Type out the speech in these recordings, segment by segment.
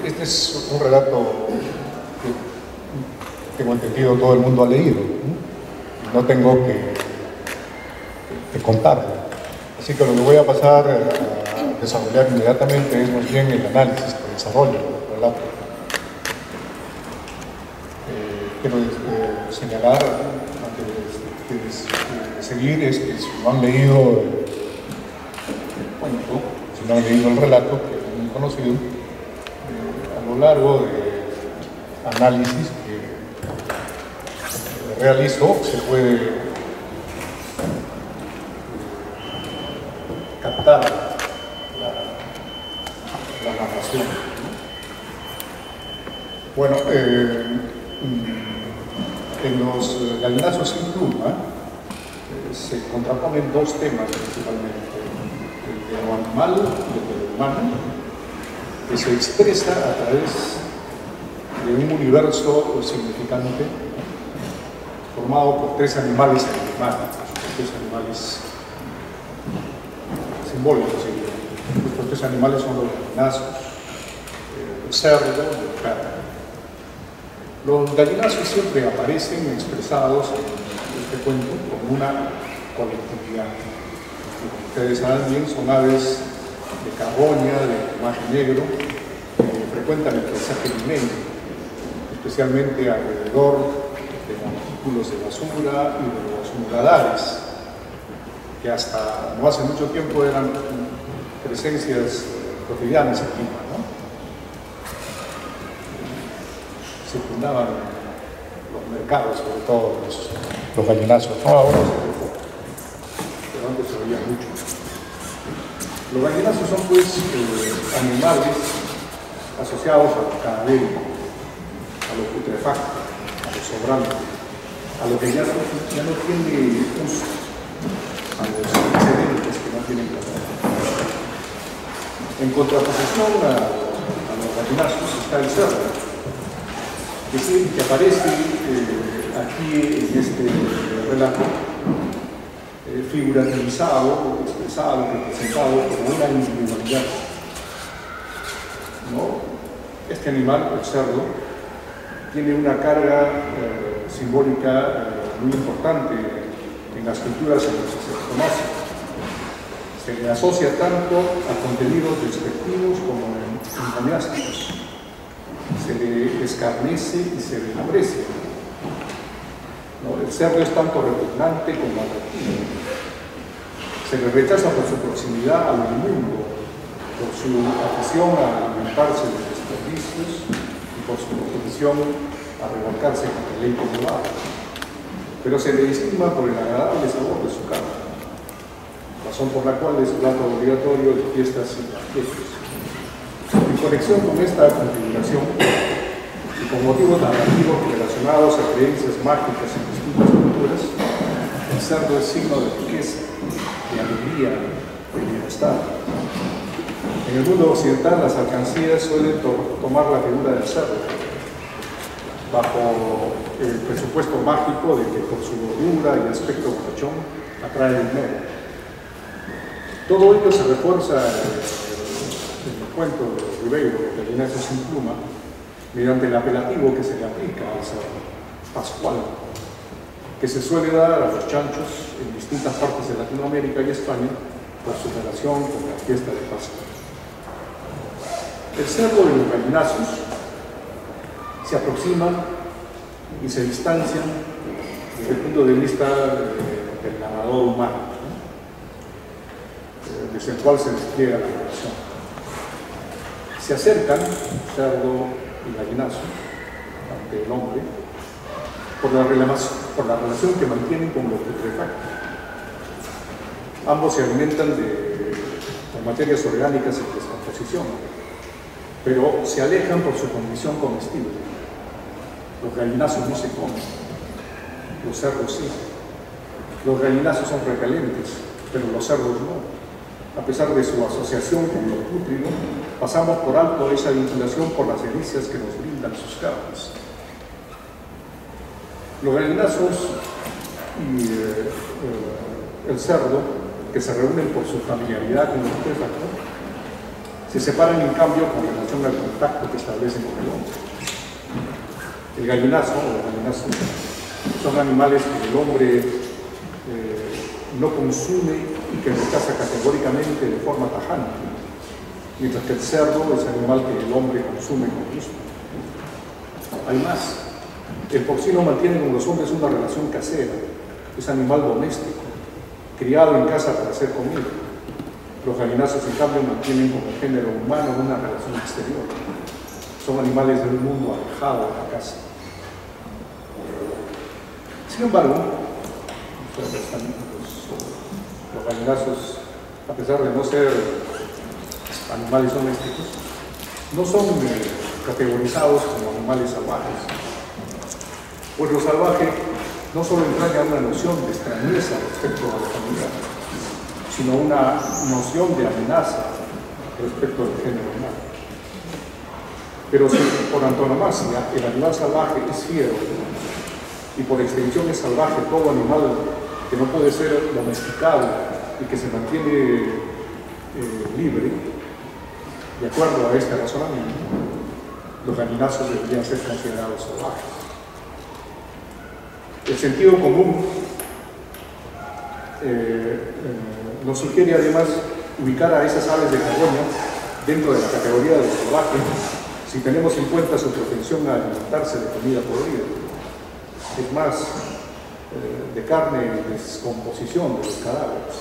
este es un relato que tengo entendido todo el mundo ha leído, no tengo que contarlo. Así que lo que voy a pasar a desarrollar inmediatamente es más bien el análisis que desarrollo del relato. Quiero señalar, antes de seguir, es que si no han leído el cuento, si no han leído el relato, que es muy conocido, a lo largo de análisis que realizo, se puede captar la narración. Bueno, en los gallinazos sin pluma se contraponen dos temas principalmente, el de lo animal y el de lo humano, que se expresa a través de un universo significante formado por tres animales simbólicos. Estos tres animales son los gallinazos, el cerdo y el perro. Los gallinazos siempre aparecen expresados en este cuento como una colectividad. Como ustedes saben bien, son aves de carroña, de plumaje negro, que frecuentan el paisaje limeño, especialmente alrededor de montículos de basura y de los humedales, que hasta no hace mucho tiempo eran presencias cotidianas aquí, ¿no? Circundaban los mercados, sobre todo los gallinazos, no ahora pero antes se veía mucho. Los gallinazos son pues animales asociados a lo cadavérico, a lo putrefacto, a lo sobrante, a lo que ya no tiene uso, a los excedentes que no tienen placer. En contraposición a los gallinazos está el cerdo, que aparece aquí en este relato figurativizado, expresado, representado como una individualidad, ¿no? Este animal, el cerdo, tiene una carga simbólica muy importante en las culturas en las que se conoce. Se le asocia tanto a contenidos despectivos como engañásticos. Se le escarnece y se le aprecia. ¿No? El cerdo es tanto repugnante como atractivo. Se le rechaza por su proximidad a lo inmundo, por su afición a alimentarse de desperdicios y por su oposición a revolcarse con el leito global. Pero se le estima por el agradable sabor de su carne, razón por la cual es plato obligatorio de fiestas y banquetes. En conexión con esta configuración y con motivos narrativos relacionados a creencias mágicas en distintas culturas, el cerdo es signo de riqueza, de alegría, de bienestar. En el mundo occidental las alcancías suelen tomar la figura del cerdo, bajo el presupuesto mágico de que por su gordura y aspecto bonachón atrae el dinero. Todo ello se refuerza en el cuento de Ribeiro, de Gallinazos sin pluma, mediante el apelativo que se le aplica al cerdo, pascual, que se suele dar a los chanchos en distintas partes de Latinoamérica y España por su relación con la fiesta de Pascua. El cerdo y los gallinazos se aproximan y se distancian desde el punto de vista del narrador humano, desde el cual se despliega la relación. Se acercan, cerdo y gallinazo, ante el hombre, por la relación que mantienen con lo putrefacto. Ambos se alimentan de materias orgánicas en descomposición, pero se alejan por su condición comestible. Los gallinazos no se comen, los cerdos sí. Los gallinazos son repelentes, pero los cerdos no. A pesar de su asociación con lo pútrido, pasamos por alto esa vinculación por las delicias que nos brindan sus carnes. Los gallinazos y el cerdo, que se reúnen por su familiaridad con el putrefacto, Se separan en cambio con relación al contacto que establecen con el hombre. El gallinazo o los gallinazos son animales que el hombre no consume y que rechaza categóricamente de forma tajante, mientras que el cerdo es animal que el hombre consume con gusto. Hay más. El porcino mantiene con los hombres una relación casera, es animal doméstico, criado en casa para ser comido. Los gallinazos, en cambio, mantienen con el género humano una relación exterior. Son animales de un mundo alejado de la casa. Sin embargo, los gallinazos, a pesar de no ser animales domésticos, no son categorizados como animales salvajes. Pues lo salvaje no solo entraña una noción de extrañeza respecto a la familia, sino una noción de amenaza respecto al género humano. Pero si por antonomasia el animal salvaje es fiero, y por extensión es salvaje todo animal que no puede ser domesticado y que se mantiene libre, de acuerdo a este razonamiento, los gallinazos deberían ser considerados salvajes. El sentido común nos sugiere además ubicar a esas aves de carroña dentro de la categoría de salvaje si tenemos en cuenta su propensión a alimentarse de comida podrida. Es más, de carne en descomposición de los cadáveres.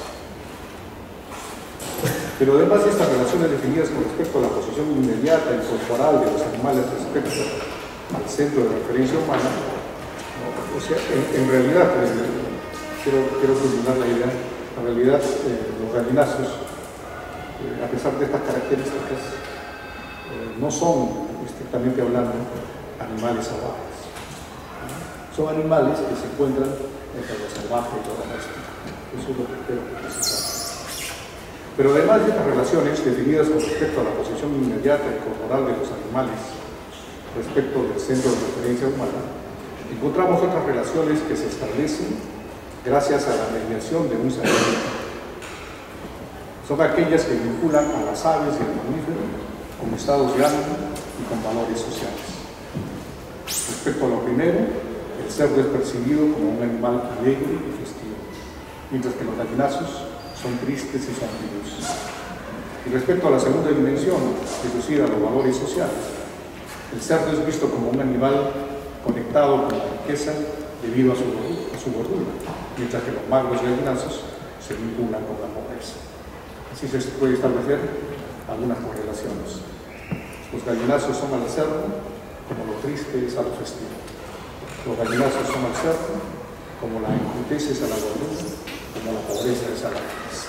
Pero además de estas relaciones definidas con respecto a la posición inmediata y corporal de los animales respecto al centro de referencia humana, ¿no? O sea, en realidad, quiero culminar la idea, en realidad los gallinazos, a pesar de estas características, no son, estrictamente hablando, animales salvajes. Son animales que se encuentran entre lo salvaje y lo doméstico. Eso es lo que quiero precisar. Pero además de estas relaciones definidas con respecto a la posición inmediata y corporal de los animales respecto del centro de referencia humana, encontramos otras relaciones que se establecen gracias a la mediación de un saber. Son aquellas que vinculan a las aves y al mamífero con estados de ánimo y con valores sociales. Respecto a lo primero, el cerdo es percibido como un animal alegre y festivo, mientras que los gallinazos son tristes y sombríos. Y respecto a la segunda dimensión, reducida a los valores sociales, el cerdo es visto como un animal conectado con la riqueza debido a su gordura, mientras que los magros gallinazos se vinculan con la pobreza. Así se puede establecer algunas correlaciones. Los gallinazos son al cerdo como lo triste es a lo festivo. Los gallinazos son al cerdo como la enjutez es a la gordura, como la pobreza es a la riqueza.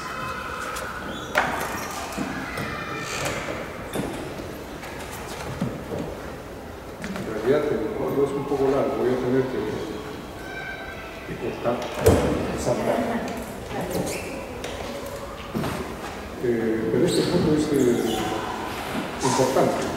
En realidad el código es un poco largo, voy a tener que cortar esa parte. Pero este punto es importante.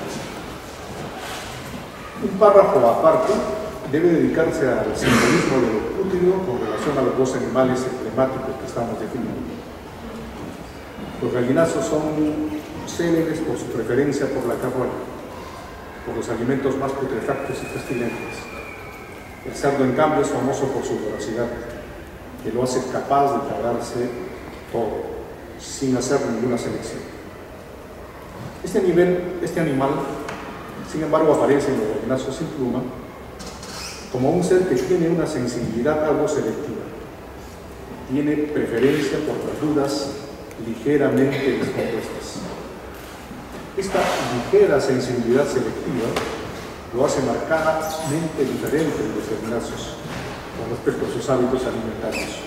Un párrafo aparte debe dedicarse al simbolismo de lo cútido con relación a los dos animales emblemáticos que estamos definiendo. Los gallinazos son célebres por su preferencia por la carroña, por los alimentos más putrefactos y pestilentes. El cerdo, en cambio, es famoso por su voracidad, que lo hace capaz de tragarse todo, sin hacer ninguna selección. Este animal, sin embargo, aparece en los gallinazos sin pluma como un ser que tiene una sensibilidad algo selectiva. Tiene preferencia por verduras ligeramente descompuestas. Esta ligera sensibilidad selectiva lo hace marcadamente diferente de los gallinazos con respecto a sus hábitos alimentarios.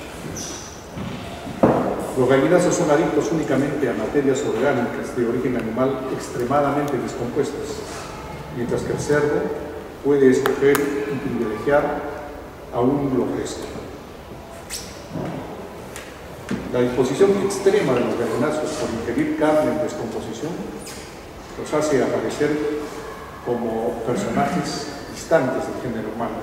Los gallinazos son adictos únicamente a materias orgánicas de origen animal extremadamente descompuestas, mientras que el cerdo puede escoger y privilegiar aún lo fresco. La disposición extrema de los gallinazos por ingerir carne en descomposición los hace aparecer como personajes distantes del género humano,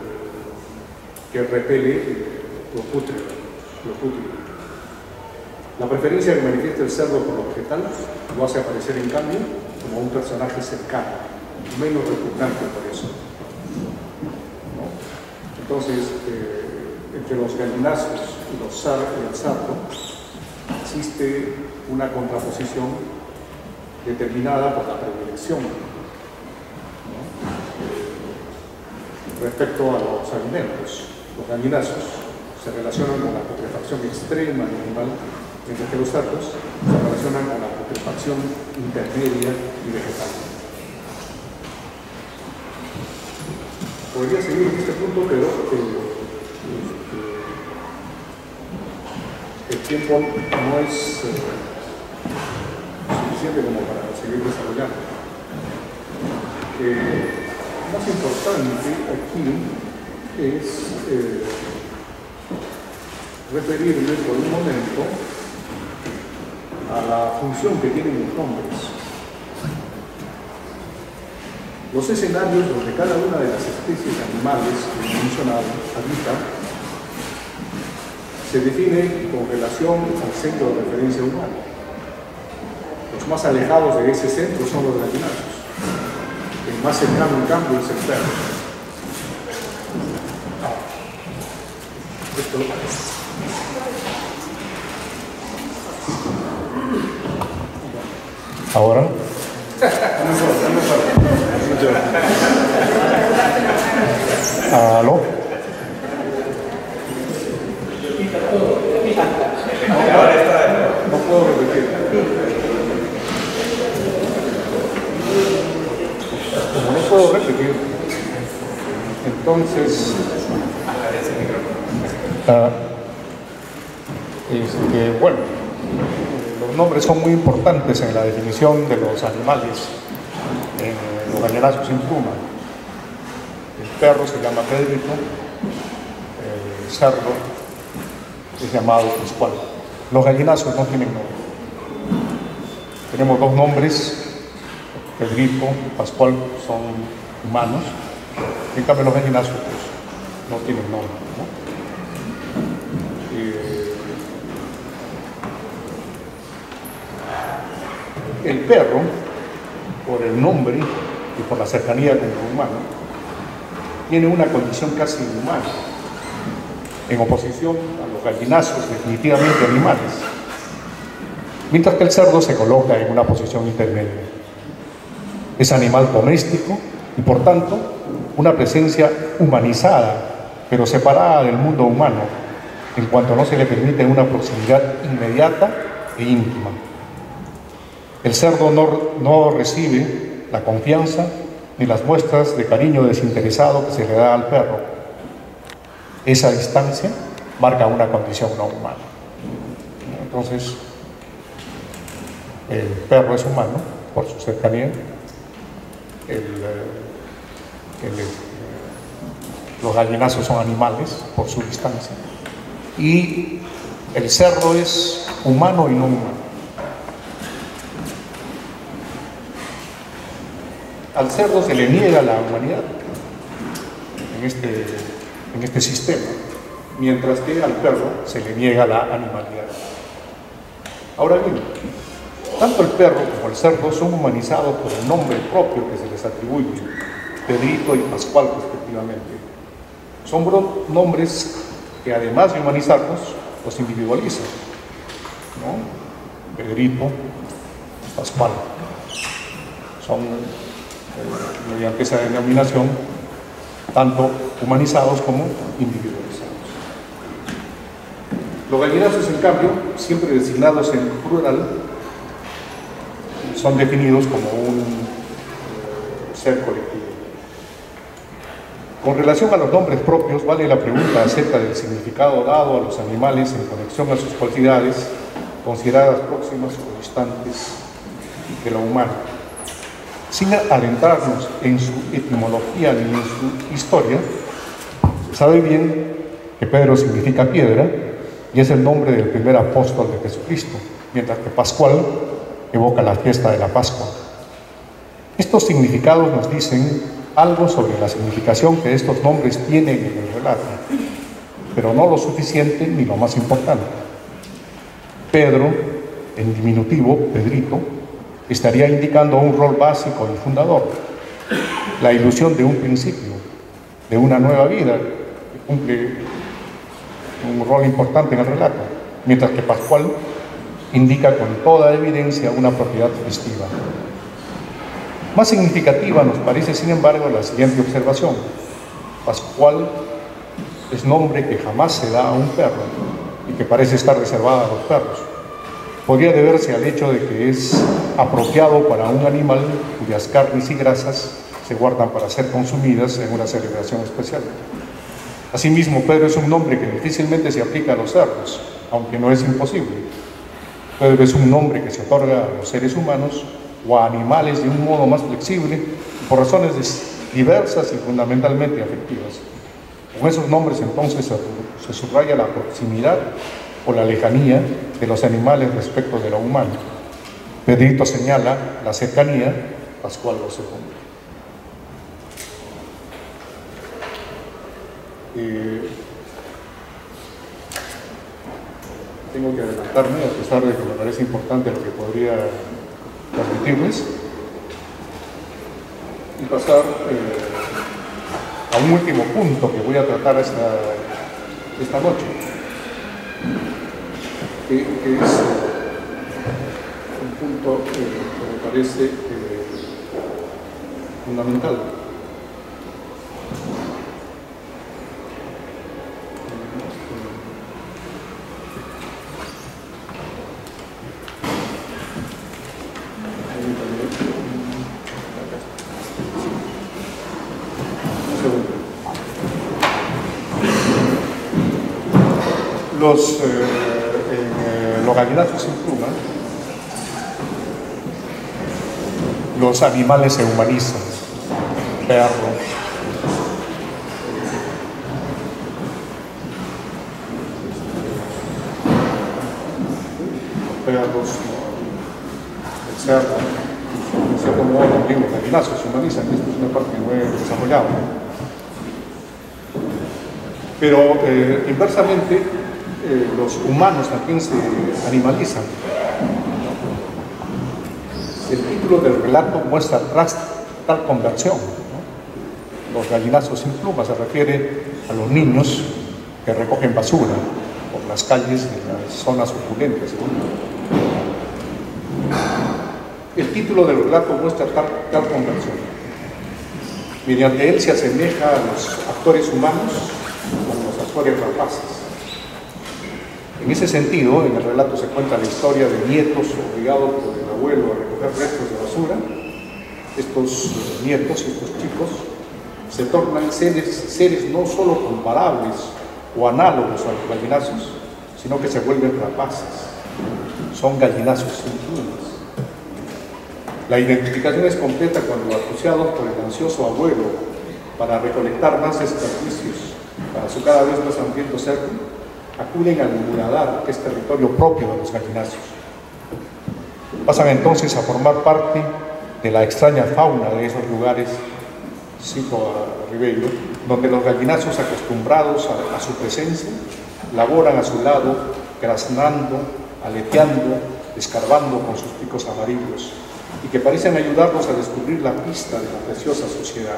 que repele lo pútrido. La preferencia que manifiesta el cerdo por lo vegetal lo hace aparecer en cambio como un personaje cercano, menos repugnante por eso, ¿no? Entonces, entre los gallinazos y el sardo existe una contraposición determinada por la predilección, ¿no? Respecto a los alimentos. Los gallinazos se relacionan con la putrefacción extrema del animal, mientras que los sardos se relacionan con la putrefacción intermedia y vegetal. Podría seguir en este punto, pero el tiempo no es suficiente como para seguir desarrollando. Lo más importante aquí es referirme por un momento a la función que tienen los nombres. Los escenarios donde cada una de las especies animales que he mencionado habita se define con relación al centro de referencia humano. Los más alejados de ese centro son los gallinazos. El más cercano, en cambio, es el perro. Esto lo parece. Ahora. ¿Aló? No puedo repetir. Como no puedo repetir, entonces bueno, los nombres son muy importantes en la definición de los animales, en los gallinazos sin pluma. El perro se llama Pedrito, el cerdo es llamado Pascual. Los gallinazos no tienen nombre. Tenemos dos nombres, Pedrito y Pascual son humanos, en cambio los gallinazos pues, no tienen nombre, ¿no? El perro, por el nombre y por la cercanía con el humano, tiene una condición casi humana, en oposición a los gallinazos definitivamente animales, mientras que el cerdo se coloca en una posición intermedia. Es animal doméstico y, por tanto, una presencia humanizada, pero separada del mundo humano, en cuanto no se le permite una proximidad inmediata e íntima. El cerdo no recibe la confianza ni las muestras de cariño desinteresado que se le da al perro. Esa distancia marca una condición no humana. Entonces, el perro es humano por su cercanía, los gallinazos son animales por su distancia, y el cerdo es humano y no humano. Al cerdo se le niega la humanidad en este sistema, mientras que al perro se le niega la animalidad. Ahora bien, tanto el perro como el cerdo son humanizados por el nombre propio que se les atribuye, Pedrito y Pascual respectivamente. Son nombres que, además de humanizarlos, los individualizan, ¿no? Pedrito, Pascual. Son, mediante esa denominación, tanto humanizados como individualizados. Los gallinazos, en cambio, siempre designados en plural, son definidos como un ser colectivo. Con relación a los nombres propios, vale la pregunta acerca del significado dado a los animales en conexión a sus cualidades, consideradas próximas o distantes de lo humano. Sin adentrarnos en su etimología ni en su historia, se sabe bien que Pedro significa piedra y es el nombre del primer apóstol de Jesucristo, mientras que Pascual evoca la fiesta de la Pascua. Estos significados nos dicen algo sobre la significación que estos nombres tienen en el relato, pero no lo suficiente ni lo más importante. Pedro, en diminutivo, Pedrito, estaría indicando un rol básico y fundador, la ilusión de un principio, de una nueva vida, que cumple un rol importante en el relato, mientras que Pascual indica con toda evidencia una propiedad festiva. Más significativa nos parece, sin embargo, la siguiente observación. Pascual es nombre que jamás se da a un perro y que parece estar reservada a los perros. Podría deberse al hecho de que es apropiado para un animal cuyas carnes y grasas se guardan para ser consumidas en una celebración especial. Asimismo, Pedro es un nombre que difícilmente se aplica a los cerdos, aunque no es imposible. Pedro es un nombre que se otorga a los seres humanos o a animales de un modo más flexible por razones diversas y fundamentalmente afectivas. Con esos nombres entonces se subraya la proximidad o la lejanía de los animales respecto de lo humano. Pedrito señala la cercanía, Pascual lo segundo. Tengo que adelantarme, a pesar de que me parece importante lo que podría transmitirles, y pasar a un último punto que voy a tratar esta noche, que es un punto que me parece fundamental. Los gallinazos sin pluma, los animales se humanizan, perro, perros, el cerdo, en cierto modo también los gallinazos se humanizan, esto es una parte que no he desarrollado. Pero inversamente, los humanos también se animalizan. El título del relato muestra tal conversión, ¿no? Los gallinazos sin plumas se refiere a los niños que recogen basura por las calles de las zonas opulentas, ¿no? El título del relato muestra tal conversión. Mediante él se asemeja a los actores humanos con los actores rapaces. En ese sentido, en el relato se cuenta la historia de nietos obligados por el abuelo a recoger restos de basura. Estos nietos, estos chicos, se tornan seres no solo comparables o análogos a los gallinazos, sino que se vuelven rapaces. Son gallinazos sin plumas. La identificación es completa cuando, acuciados por el ansioso abuelo para recolectar más desperdicios para su cada vez más hambriento cerdo, acuden al muladar, que es territorio propio de los gallinazos. Pasan entonces a formar parte de la extraña fauna de esos lugares, cito a Ribeiro, donde los gallinazos, acostumbrados a su presencia, laboran a su lado, graznando, aleteando, escarbando con sus picos amarillos, y que parecen ayudarnos a descubrir la pista de la preciosa sociedad.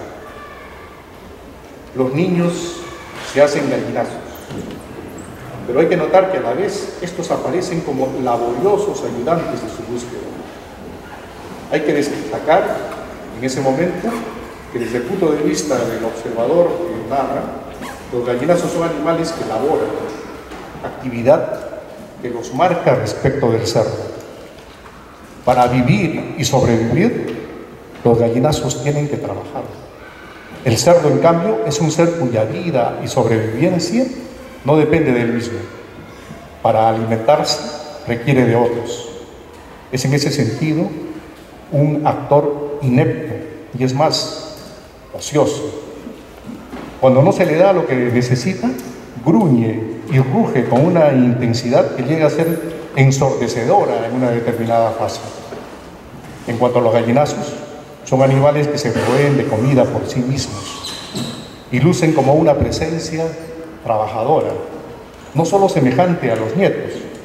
Los niños se hacen gallinazos, pero hay que notar que a la vez estos aparecen como laboriosos ayudantes de su búsqueda. Hay que destacar en ese momento que desde el punto de vista del observador que narra, los gallinazos son animales que laboran, actividad que los marca respecto del cerdo. Para vivir y sobrevivir, los gallinazos tienen que trabajar. El cerdo, en cambio, es un ser cuya vida y sobrevivencia no depende de él mismo. Para alimentarse requiere de otros. Es en ese sentido un actor inepto y, es más, ocioso. Cuando no se le da lo que necesita, gruñe y ruge con una intensidad que llega a ser ensordecedora en una determinada fase. En cuanto a los gallinazos, son animales que se proveen de comida por sí mismos y lucen como una presencia trabajadora, no solo semejante a los nietos,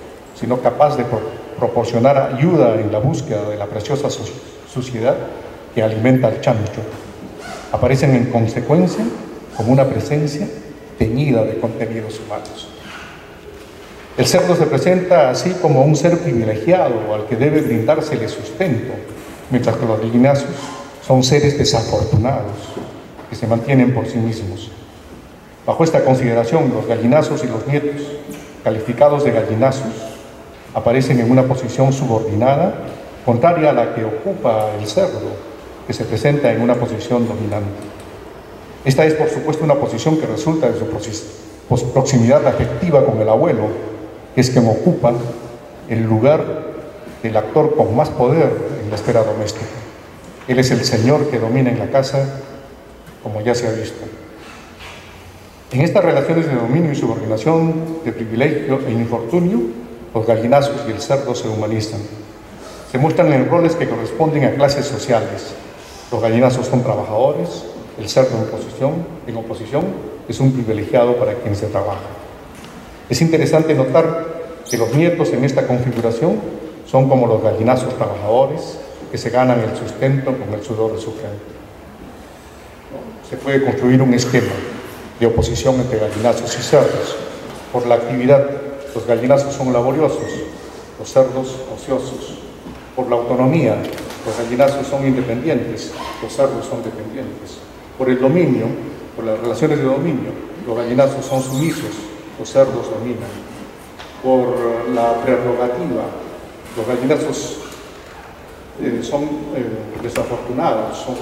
sino capaz de proporcionar ayuda en la búsqueda de la preciosa suciedad que alimenta al chancho. Aparecen en consecuencia como una presencia teñida de contenidos humanos. El cerdo se presenta así como un ser privilegiado al que debe brindársele sustento, mientras que los gallinazos son seres desafortunados que se mantienen por sí mismos. Bajo esta consideración, los gallinazos y los nietos, calificados de gallinazos, aparecen en una posición subordinada, contraria a la que ocupa el cerdo, que se presenta en una posición dominante. Esta es, por supuesto, una posición que resulta de su proximidad afectiva con el abuelo, que es quien ocupa el lugar del actor con más poder en la esfera doméstica. Él es el señor que domina en la casa, como ya se ha visto. En estas relaciones de dominio y subordinación, de privilegio e infortunio, los gallinazos y el cerdo se humanizan. Se muestran en roles que corresponden a clases sociales. Los gallinazos son trabajadores, el cerdo en oposición es un privilegiado para quien se trabaja. Es interesante notar que los nietos en esta configuración son como los gallinazos trabajadores que se ganan el sustento con el sudor de su frente. Se puede construir un esquema de oposición entre gallinazos y cerdos. Por la actividad, los gallinazos son laboriosos, los cerdos ociosos. Por la autonomía, los gallinazos son independientes, los cerdos son dependientes. Por el dominio, por las relaciones de dominio, los gallinazos son sumisos, los cerdos dominan. Por la prerrogativa, los gallinazos son desafortunados, son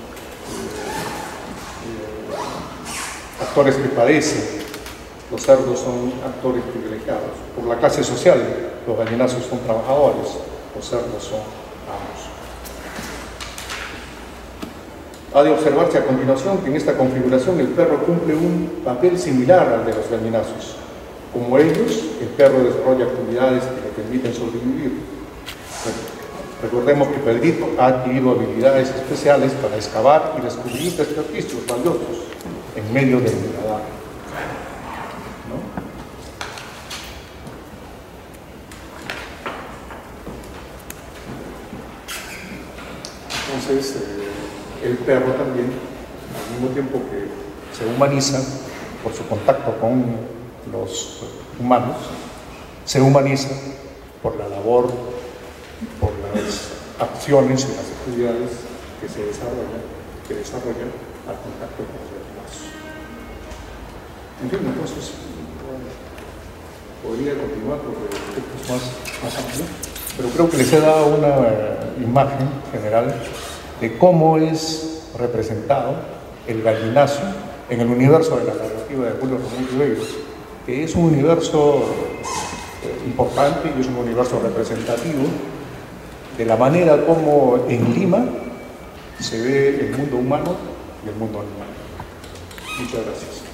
actores que padecen, los cerdos son actores privilegiados. Por la clase social, los gallinazos son trabajadores, los cerdos son amos. Ha de observarse a continuación que en esta configuración el perro cumple un papel similar al de los gallinazos. Como ellos, el perro desarrolla actividades que le permiten sobrevivir. Recordemos que Pedrito ha adquirido habilidades especiales para excavar y descubrir desperdicios valiosos en medio del muladar. Entonces, el perro también, al mismo tiempo que se humaniza por su contacto con los humanos, se humaniza por la labor, por las acciones y las actividades que se desarrollan al contacto con los demás. En fin, entonces, podría continuar porque es más amplio, pero creo que les he dado una imagen general de cómo es representado el gallinazo en el universo de la narrativa de Julio Ramón Ribeiro, que es un universo importante y es un universo representativo de la manera como en Lima se ve el mundo humano y el mundo animal. Muchas gracias.